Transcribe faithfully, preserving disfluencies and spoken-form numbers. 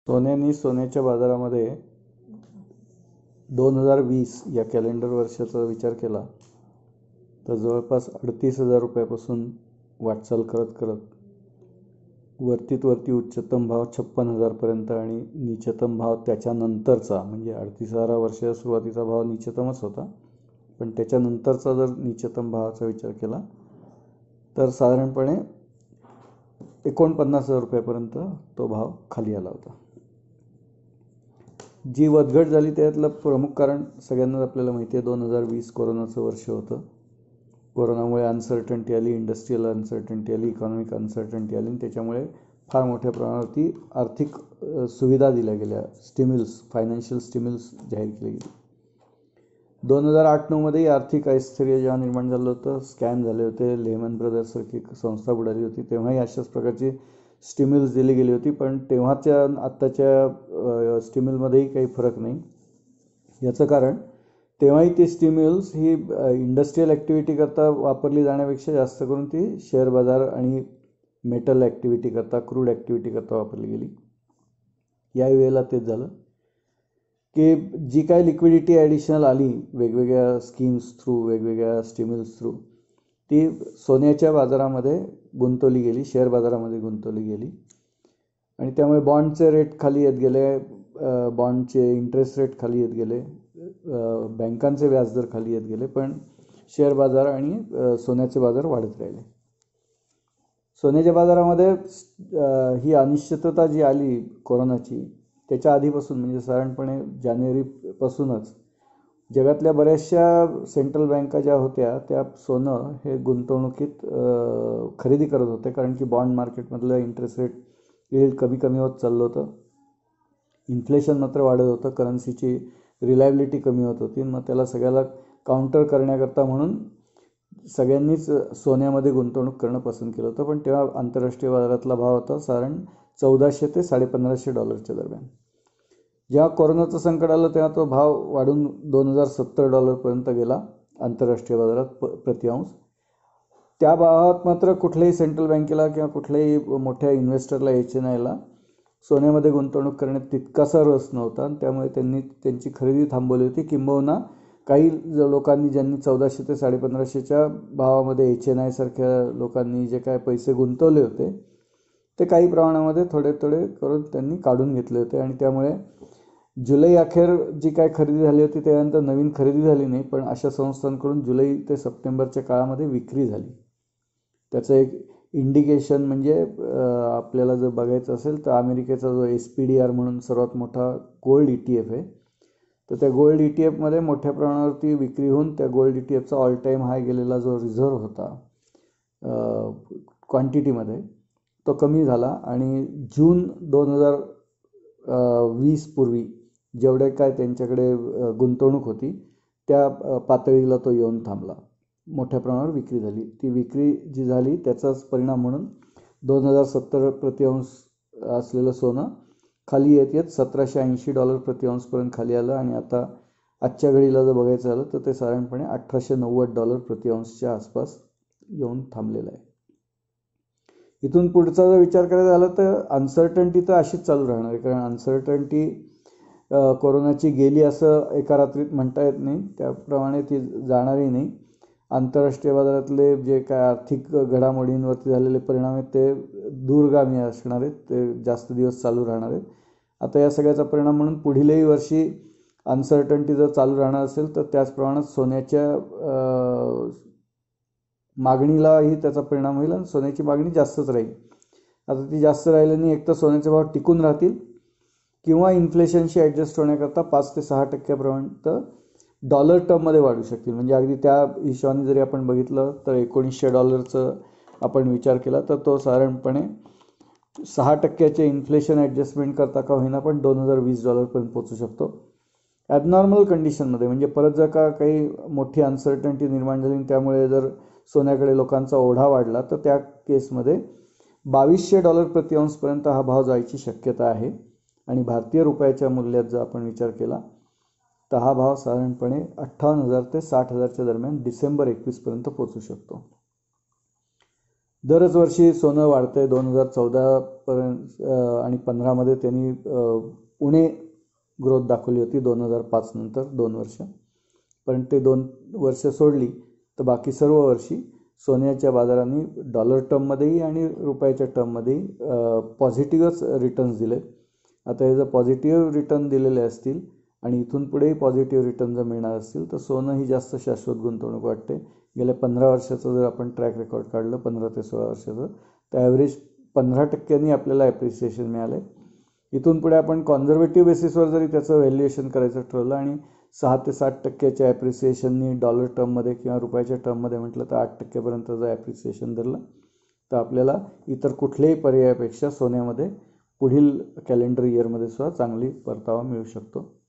सोन्याने सोन्याच्या बाजारामध्ये दोन हजार वीस या कॅलेंडर वर्षाचा विचार केला तर जवळपास अडतीस हजार रुपयापासून वाटचाल करत करत वरतीत वरती उच्चतम भाव छप्पन हजारपर्यंत आणि नीचतम भाव त्याच्यानंतरचा म्हणजे अडतीस हजारा वर्षाच्या सुरुवातीचा भाव नीचतमच होता, पण त्याच्यानंतरचा जर नीचतम भावाचा विचार केला तर साधारणपणे एकोणपन्नास हजार रुपयापर्यंत तो भाव खाली आला होता. जी वधघट झाली त्यातलं प्रमुख कारण सगळ्यांनाच आपल्याला माहिती आहे, दोन हजार वीस कोरोनाचं वर्ष होतं. कोरोनामुळे अनसर्टन्टी आली, इंडस्ट्रियल अनसर्टन्टी आली, इकॉनॉमिक अनसर्टन्टी आली आणि त्याच्यामुळे फार मोठ्या प्रमाणावरती आर्थिक सुविधा दिल्या गेल्या, स्टिम्युल्स फायनान्शियल स्टिम्युल्स जाहीर केले गेले. दोन हजार आठ नऊमध्येही आर्थिक ऐश्वर्य जेव्हा निर्माण झालं होतं, स्कॅम झाले होते, लेमन ब्रदर्ससारखी संस्था बुडाली होती, तेव्हाही अशाच प्रकारची स्टिम्युल्स दिली गेली होती. पण तेव्हाच्या आत्ताच्या स्टिम्युलमध्येही काही फरक नाही. याचं कारण तेव्हाही ती स्टिम्युल्स ही इंडस्ट्रियल ॲक्टिव्हिटी करता वापरली जाण्यापेक्षा जास्त करून ती शेअर बाजार आणि मेटल ॲक्टिव्हिटी करता, क्रूड ॲक्टिव्हिटी करता वापरली गेली. याही वेळेला तेच झालं की जी काय लिक्विडिटी ॲडिशनल आली वेगवेगळ्या स्कीम्स थ्रू, वेगवेगळ्या स्टिम्युल्स थ्रू, ती सोन्याच्या बाजारामध्ये गुंतवली गेली, शेअर बाजारामध्ये गुंतवली गेली आणि त्यामुळे बॉन्डचे रेट खाली येत गेले, बॉन्डचे इंटरेस्ट रेट खाली येत गेले, बँकांचे व्याजदर खाली येत गेले, पण शेअर बाजार आणि सोन्याचे बाजार वाढत राहिले. सोन्याच्या बाजारामध्ये ही अनिश्चितता जी आली कोरोनाची त्याच्या आधीपासून म्हणजे साधारणपणे जानेवारीपासूनच जगातल्या बऱ्याचशा सेंट्रल बँका ज्या होत्या त्या सोनं हे गुंतवणुकीत खरेदी करत होते, कारण की बॉन्ड मार्केटमधलं इंटरेस्ट रेट यील्ड कमी कमी होत चाललं होतं, इन्फ्लेशन मात्र वाढत होतं, करन्सीची रिलायबिलिटी कमी होत होती. मग त्याला सगळ्याला काउंटर करण्याकरता म्हणून सगळ्यांनीच सोन्यामध्ये गुंतवणूक करणं पसंत केलं होतं. पण तेव्हा आंतरराष्ट्रीय बाजारातला भाव होता साधारण चौदाशे ते साडेपंधराशे डॉलरच्या दरम्यान. जेव्हा कोरोनाचं संकट आलं तेव्हा तो भाव वाढून दोन हजार सत्तर डॉलरपर्यंत गेला आंतरराष्ट्रीय बाजारात प प्रतिअंश. त्या भावात मात्र कुठल्याही सेंट्रल बँकेला किंवा कुठल्याही मोठ्या इन्व्हेस्टरला यायचे नाहीला सोन्यामध्ये गुंतवणूक करण्यात तितकासा रस नव्हता आणि त्यामुळे त्यांनी त्यांची खरेदी थांबवली होती. किंबहुना काही लोकांनी ज्यांनी चौदाशे ते साडेपंधराशेच्या भावामध्ये एच एन आयसारख्या लोकांनी जे काय पैसे गुंतवले होते ते काही प्रमाणामध्ये थोडे थोडे करून त्यांनी काढून घेतले होते आणि त्यामुळे जुलै अखेर जी काय खरेदी झाली होती त्यानंतर नवीन खरेदी झाली नाही, पण अशा संस्थांकडून जुलै ते सप्टेंबरच्या काळामध्ये विक्री झाली. त्याचं एक इंडिकेशन म्हणजे आपल्याला जर बघायचं असेल तर अमेरिकेचा जो एस पी डी आर म्हणून सर्वात मोठा गोल्ड ई टी एफ आहे, तर त्या गोल्ड ई टी एफमध्ये मोठ्या प्रमाणावरती विक्री होऊन त्या गोल्ड ई टी एफचा ऑल टाईम हाय गेलेला जो रिझर्व्ह होता क्वांटिटीमध्ये तो कमी झाला आणि जून दोन हजार वीस पूर्वी जेवढे काय त्यांच्याकडे गुंतवणूक होती त्या पातळीला तो येऊन थांबला. मोठ्या प्रमाणावर विक्री झाली. ती विक्री जी झाली त्याचाच परिणाम म्हणून दोन हजार सत्तर प्रतिअंश असलेलं सोनं खाली येत येत सतराशे ऐंशी डॉलर प्रतिअंशपर्यंत खाली आलं आणि आता आजच्या घडीला जर बघायचं झालं तर ते साधारणपणे अठराशे नव्वद डॉलर प्रतिअंशच्या आसपास येऊन थांबलेलं आहे. इथून पुढचा जर विचार करायचा झाला तर अनसर्टन्टी तर अशीच चालू राहणार आहे, कारण अनसर्टन्टी कोरोनाची गेली असं एका रात्रीत म्हणता येत नाही, त्याप्रमाणे ती जाणारही नाही. आंतरराष्ट्रीय बाजारातले जे काय आर्थिक घडामोडींवरती झालेले परिणाम आहेत ते दूरगामी असणार आहेत, ते जास्त दिवस चालू राहणार आहेत. आता या सगळ्याचा परिणाम म्हणून पुढीलही वर्षी अनसर्टन्टी जर चालू राहणार असेल तर त्याच प्रमाणात सोन्याच्या मागणीलाही त्याचा परिणाम होईल आणि सोन्याची मागणी जास्तच राहील. आता ती जास्त राहिल्याने एक तर सोन्याचे भाव टिकून राहतील किंवा इन्फ्लेशनशी ॲडजस्ट होण्याकरता पाच ते सहा टक्क्यापर्यंत डॉलर टर्ममध्ये वाढू शकतील. म्हणजे अगदी त्या हिशोबाने जरी आपण बघितलं तर एकोणीसशे डॉलरचं आपण विचार केला तर तो साधारणपणे सहा टक्क्याचे इन्फ्लेशन ॲडजस्टमेंट करता का होईना पण दोन हजार वीस डॉलरपर्यंत पोचू शकतो. ॲबनॉर्मल कंडिशनमध्ये म्हणजे परत जर का काही मोठी अनसर्टन्टी निर्माण झाली त्यामुळे जर सोन्याकडे लोकांचा ओढा वाढला तर त्या केसमध्ये बावीसशे डॉलर प्रतिअंशपर्यंत हा भाव जायची शक्यता आहे आणि भारतीय रुपयाच्या मूल्यात जर आपण विचार केला तर हा भाव साधारणपणे अठ्ठावन्न हजार ते साठ हजारच्या दरम्यान डिसेंबर एकवीसपर्यंत पोचू शकतो. दरच वर्षी सोनं वाढतं आहे. दोन हजार चौदापर्यंत आणि पंधरामध्ये त्यांनी उणे ग्रोथ दाखवली होती दोन हजार पाच नंतर दोन वर्ष. पण ते दोन वर्ष सोडली तर बाकी सर्व वर्षी सोन्याच्या बाजारांनी डॉलर टर्ममध्येही आणि रुपयाच्या टर्ममध्येही पॉझिटिव्हच रिटर्न्स दिले. आता हे जर पॉझिटिव्ह रिटर्न दिलेले असतील आणि इथून पुढेही पॉझिटिव्ह रिटर्न जर मिळणार असतील तर सोनं ही जास्त शाश्वत गुंतवणूक वाटते. गेल्या पंधरा वर्षाचं जर आपण ट्रॅक रेकॉर्ड काढलं, पंधरा ते सोळा वर्षाचं, तर ॲव्हरेज पंधरा टक्क्यांनी आपल्याला ॲप्रिसिएशन मिळालं आहे. इथून पुढे आपण कॉन्झर्वेटिव्ह बेसिसवर जरी त्याचं व्हॅल्युएशन करायचं ठरवलं आणि सहा ते सात टक्क्याच्या ॲप्रिसिएशननी डॉलर टर्ममध्ये किंवा रुपयाच्या टर्ममध्ये म्हटलं तर आठ टक्क्यापर्यंत जर ॲप्रिसिएशन धरलं तर आपल्याला इतर कुठल्याही पर्यायापेक्षा सोन्यामध्ये पुढील कॅलेंडर इयरमध्ये सुद्धा चांगली परतावा मिळू शकतो.